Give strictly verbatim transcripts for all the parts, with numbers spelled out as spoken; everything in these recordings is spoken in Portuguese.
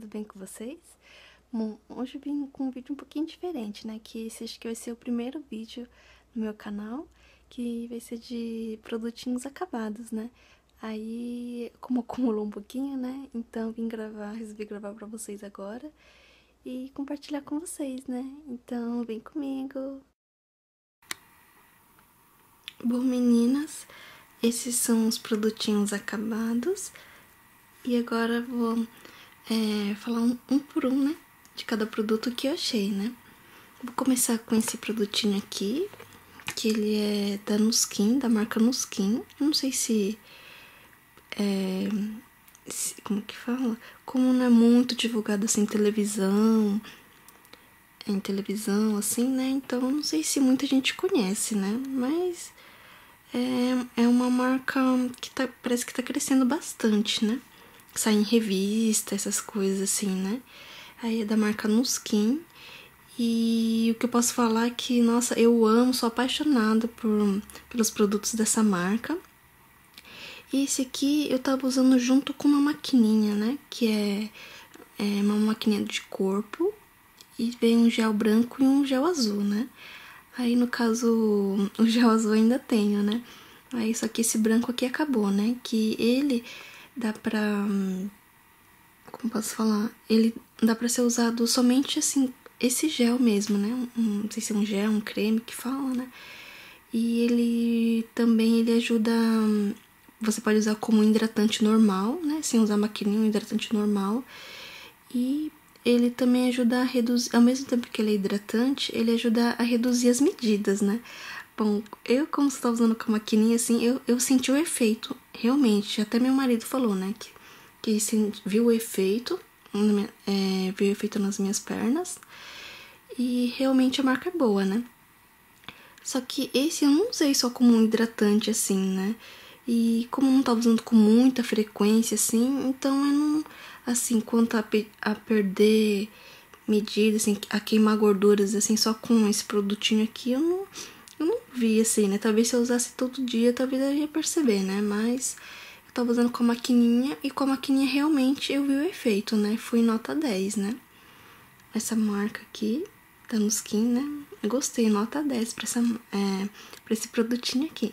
bem com vocês? Bom, hoje eu vim com um vídeo um pouquinho diferente, né? Que esse acho que vai ser o primeiro vídeo no meu canal, que vai ser de produtinhos acabados, né? Aí, como acumulou um pouquinho, né? Então vim gravar, resolvi gravar pra vocês agora e compartilhar com vocês, né? Então vem comigo! Bom, meninas, esses são os produtinhos acabados. E agora vou é, falar um, um por um, né? De cada produto que eu achei, né? Vou começar com esse produtinho aqui, que ele é da Nuskin, da marca Nuskin. Não sei se é... Se, como que fala? Como não é muito divulgado assim em televisão, em televisão, assim, né? Então, não sei se muita gente conhece, né? Mas é, é uma marca que tá, parece que tá crescendo bastante, né? Sai em revista, essas coisas assim, né? Aí é da marca Nuskin. E o que eu posso falar é que, nossa, eu amo, sou apaixonada por, pelos produtos dessa marca. E esse aqui eu tava usando junto com uma maquininha, né? Que é, é uma maquininha de corpo. E vem um gel branco e um gel azul, né? Aí, no caso, o gel azul ainda tenho, né? Aí, só que esse branco aqui acabou, né? Que ele dá pra... Como posso falar? Ele dá pra ser usado somente, assim, esse gel mesmo, né? Um, não sei se é um gel, um creme que fala, né? E ele também, ele ajuda... Você pode usar como hidratante normal, né? Sem usar maquininha, um hidratante normal. E ele também ajuda a reduzir... Ao mesmo tempo que ele é hidratante, ele ajuda a reduzir as medidas, né? Bom, eu, como estou usando com a maquininha, assim, eu, eu senti o efeito, realmente. Até meu marido falou, né? Que, que viu o efeito, é, viu o efeito nas minhas pernas. E realmente a marca é boa, né? Só que esse eu não usei só como um hidratante, assim, né? E como eu não tava usando com muita frequência, assim, então eu não... Assim, quanto a, a perder medidas, assim, a queimar gorduras, assim, só com esse produtinho aqui, eu não, eu não vi, assim, né? Talvez se eu usasse todo dia, talvez eu ia perceber, né? Mas eu tava usando com a maquininha e com a maquininha realmente eu vi o efeito, né? Fui nota dez, né? Essa marca aqui, da Nuskin, né? Eu gostei, nota dez pra, essa, é, pra esse produtinho aqui.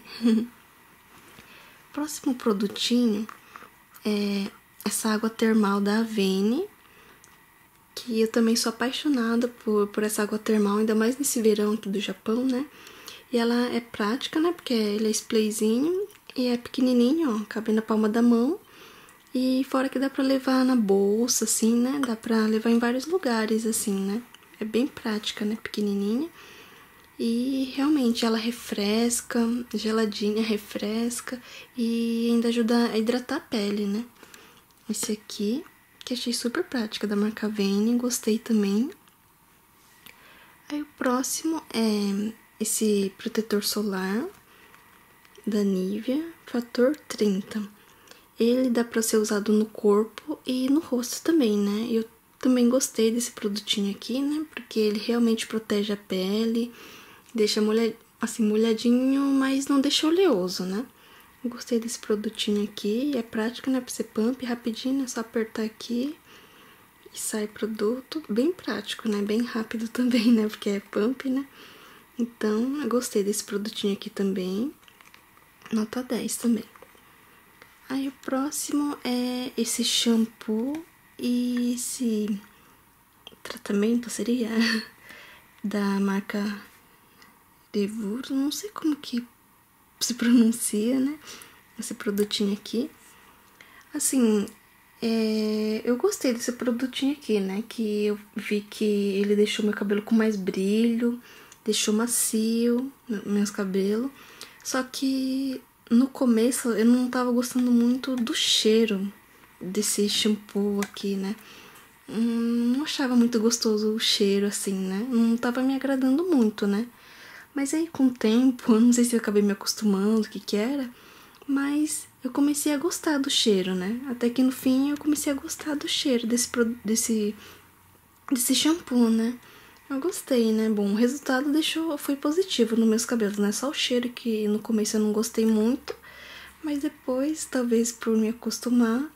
Próximo produtinho é essa água termal da Avene, que eu também sou apaixonada por, por essa água termal, ainda mais nesse verão aqui do Japão, né? E ela é prática, né? Porque ele é sprayzinho e é pequenininho, ó, cabe na palma da mão. E fora que dá pra levar na bolsa, assim, né? Dá pra levar em vários lugares, assim, né? É bem prática, né? Pequenininha. E realmente ela refresca, geladinha, refresca e ainda ajuda a hidratar a pele, né? Esse aqui, que achei super prática, da marca Avene, gostei também. Aí o próximo é esse protetor solar da Nivea, fator trinta. Ele dá pra ser usado no corpo e no rosto também, né? Eu também gostei desse produtinho aqui, né? Porque ele realmente protege a pele, deixa molha, assim, molhadinho, mas não deixa oleoso, né? Eu gostei desse produtinho aqui, é prático, né? Pra ser pump, rapidinho, é só apertar aqui e sai produto. Bem prático, né? Bem rápido também, né? Porque é pump, né? Então, eu gostei desse produtinho aqui também. Nota dez também. Aí o próximo é esse shampoo e esse tratamento, seria? Da marca Devur, não sei como que se pronuncia, né? Esse produtinho aqui. Assim, é... eu gostei desse produtinho aqui, né? Que eu vi que ele deixou meu cabelo com mais brilho, deixou macio meus cabelos. Só que no começo eu não tava gostando muito do cheiro desse shampoo aqui, né? Hum, não achava muito gostoso o cheiro, assim, né? Não tava me agradando muito, né? Mas aí, com o tempo, eu não sei se eu acabei me acostumando, o que que era, mas eu comecei a gostar do cheiro, né? Até que no fim eu comecei a gostar do cheiro desse, desse, desse shampoo, né? Eu gostei, né? Bom, o resultado deixou, foi positivo nos meus cabelos, né? Só o cheiro que no começo eu não gostei muito, mas depois, talvez por me acostumar,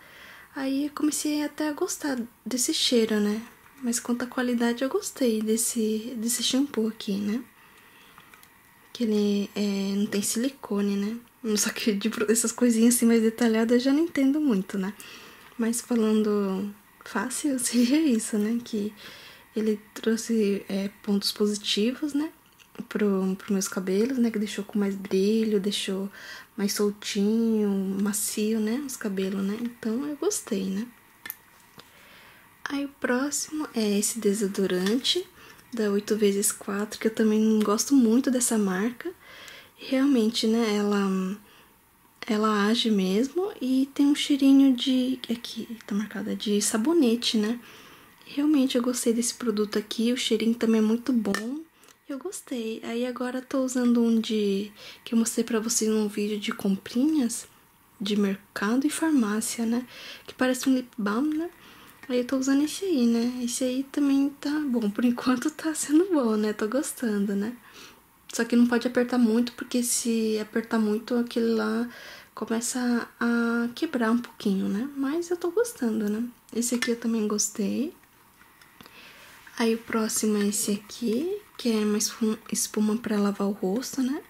Aí eu comecei até a gostar desse cheiro, né? Mas quanto à qualidade, eu gostei desse, desse shampoo aqui, né? Que ele é, não tem silicone, né? Só que de, essas coisinhas assim mais detalhadas eu já não entendo muito, né? Mas falando fácil, seria isso, né? Que ele trouxe é, pontos positivos, né? Pro, pro meus cabelos, né? Que deixou com mais brilho, deixou mais soltinho, macio, né? Os cabelos, né? Então eu gostei, né? Aí o próximo é esse desodorante da oito vezes quatro, que eu também gosto muito dessa marca. Realmente, né, ela, ela age mesmo e tem um cheirinho de... Aqui, tá marcada, de sabonete, né? Realmente eu gostei desse produto aqui, o cheirinho também é muito bom. Eu gostei. Aí agora tô usando um de... que eu mostrei pra vocês num vídeo de comprinhas de mercado e farmácia, né? Que parece um lip balm, né? Aí eu tô usando esse aí, né? Esse aí também tá bom. Por enquanto tá sendo bom, né? Tô gostando, né? Só que não pode apertar muito, porque se apertar muito, aquele lá começa a quebrar um pouquinho, né? Mas eu tô gostando, né? Esse aqui eu também gostei. Aí o próximo é esse aqui, que é uma espuma pra lavar o rosto, né?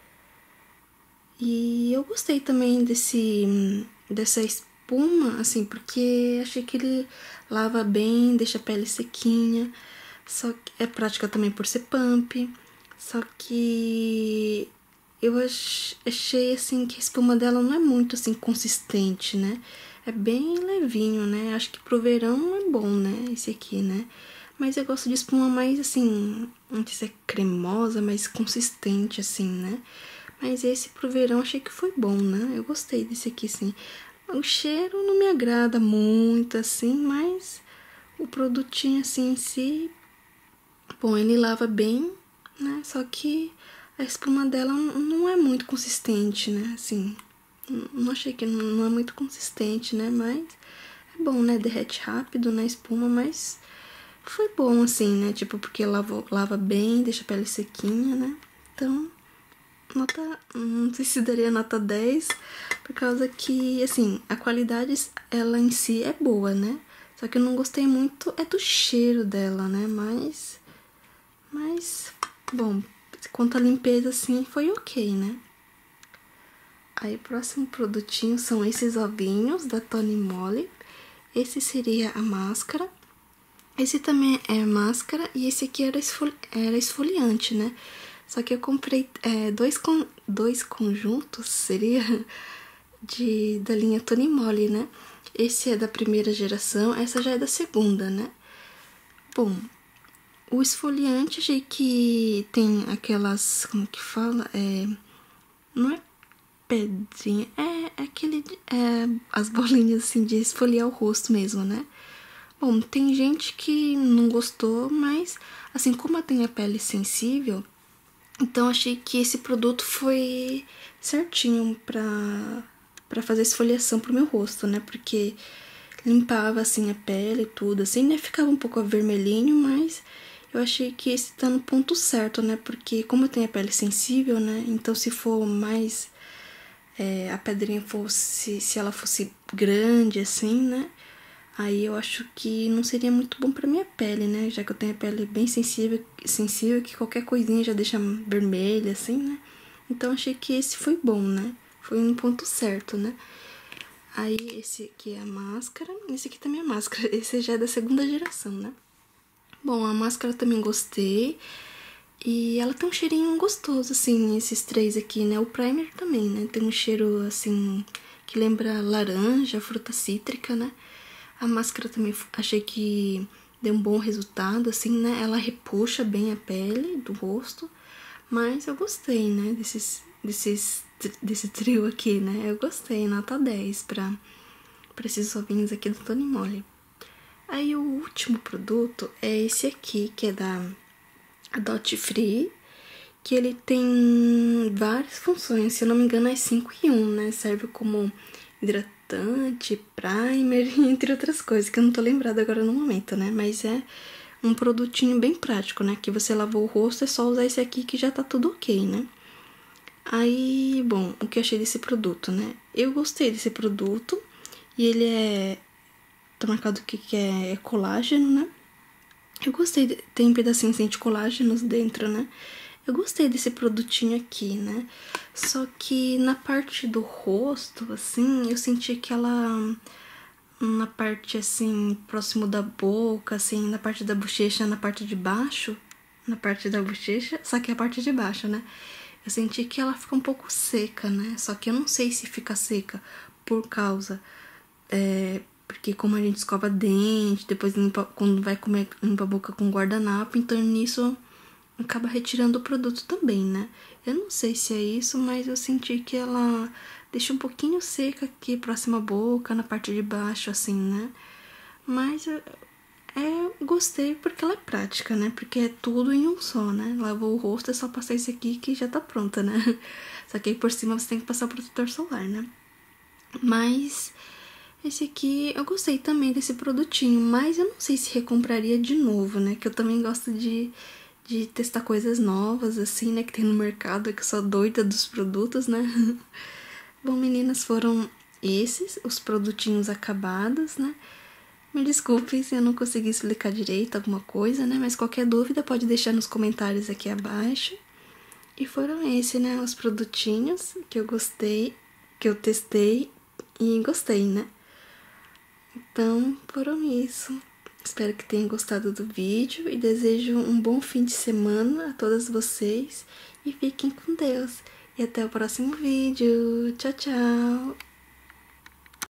E eu gostei também desse, dessa espuma, assim, porque achei que ele lava bem, deixa a pele sequinha. Só que é prática também por ser pump. Só que eu achei, assim, que a espuma dela não é muito, assim, consistente, né? É bem levinho, né? Acho que pro verão é bom, né? Esse aqui, né? Mas eu gosto de espuma mais, assim, não sei se é cremosa, mais consistente, assim, né? Mas esse pro verão achei que foi bom, né? Eu gostei desse aqui, sim. O cheiro não me agrada muito, assim, mas o produtinho, assim, em si... Bom, ele lava bem, né? Só que a espuma dela não é muito consistente, né? Assim, não achei que não é muito consistente, né? Mas é bom, né? Derrete rápido na espuma, mas foi bom, assim, né? Tipo, porque lava, lava bem, deixa a pele sequinha, né? Então... Nota, não sei se daria nota dez, por causa que, assim, a qualidade, ela em si é boa, né? Só que eu não gostei muito é do cheiro dela, né? Mas, mas, bom, quanto à limpeza, assim, foi ok, né? Aí, o próximo produtinho são esses ovinhos da Tony Moly. Esse seria a máscara. Esse também é máscara e esse aqui era, esfoli era esfoliante, né? Só que eu comprei é, dois, con dois conjuntos, seria, de, da linha Tony Moly, né? Esse é da primeira geração, essa já é da segunda, né? Bom, o esfoliante achei que tem aquelas, como que fala? É, não é pedrinha, é aquele, é, as bolinhas assim de esfoliar o rosto mesmo, né? Bom, tem gente que não gostou, mas assim, como eu tenho a pele sensível... Então, achei que esse produto foi certinho pra, pra fazer esfoliação pro meu rosto, né? Porque limpava, assim, a pele e tudo, assim, né? Ficava um pouco vermelhinho, mas eu achei que esse tá no ponto certo, né? Porque como eu tenho a pele sensível, né? Então, se for mais... É, a pedrinha fosse... Se ela fosse grande, assim, né? Aí eu acho que não seria muito bom pra minha pele, né? Já que eu tenho a pele bem sensível, sensível que qualquer coisinha já deixa vermelha, assim, né? Então achei que esse foi bom, né? Foi um ponto certo, né? Aí esse aqui é a máscara, esse aqui também é a máscara. Esse já é da segunda geração, né? Bom, a máscara também gostei. E ela tem um cheirinho gostoso, assim, esses três aqui, né? O primer também, né? Tem um cheiro, assim, que lembra laranja, fruta cítrica, né? A máscara também achei que deu um bom resultado, assim, né? Ela repuxa bem a pele do rosto, mas eu gostei, né? Desses, desses, desse trio aqui, né? Eu gostei, nota dez pra, pra esses ovinhos aqui do Tony Moly. Aí o último produto é esse aqui, que é da Dot Free, que ele tem várias funções, se eu não me engano é cinco em um, né? Serve como hidratante, primer, entre outras coisas, que eu não tô lembrada agora no momento, né? Mas é um produtinho bem prático, né? Que você lavou o rosto, é só usar esse aqui que já tá tudo ok, né? Aí, bom, o que eu achei desse produto, né? Eu gostei desse produto e ele é tá marcado que, que é colágeno, né? Eu gostei, de, tem um pedacinho assim, de colágenos dentro, né? Eu gostei desse produtinho aqui, né? Só que na parte do rosto, assim, eu senti que ela... Na parte, assim, próximo da boca, assim, na parte da bochecha, na parte de baixo... Na parte da bochecha, só que a parte de baixo, né? Eu senti que ela fica um pouco seca, né? Só que eu não sei se fica seca por causa... É, porque como a gente escova dente, depois limpa, quando vai comer, limpa a boca com guardanapo, então nisso acaba retirando o produto também, né? Eu não sei se é isso, mas eu senti que ela deixa um pouquinho seca aqui, próxima à boca, na parte de baixo, assim, né? Mas eu, é, eu gostei porque ela é prática, né? Porque é tudo em um só, né? Lavou o rosto, é só passar esse aqui que já tá pronta, né? Só que aí por cima você tem que passar o protetor solar, né? Mas esse aqui eu gostei também desse produtinho, mas eu não sei se recompraria de novo, né? Que eu também gosto de, de testar coisas novas, assim, né? Que tem no mercado, é que eu sou doida dos produtos, né? Bom, meninas, foram esses, os produtinhos acabados, né? Me desculpem se eu não consegui explicar direito alguma coisa, né? Mas qualquer dúvida pode deixar nos comentários aqui abaixo. E foram esses, né? Os produtinhos que eu gostei, que eu testei e gostei, né? Então, foram isso. Espero que tenham gostado do vídeo e desejo um bom fim de semana a todas vocês e fiquem com Deus. E até o próximo vídeo. Tchau, tchau!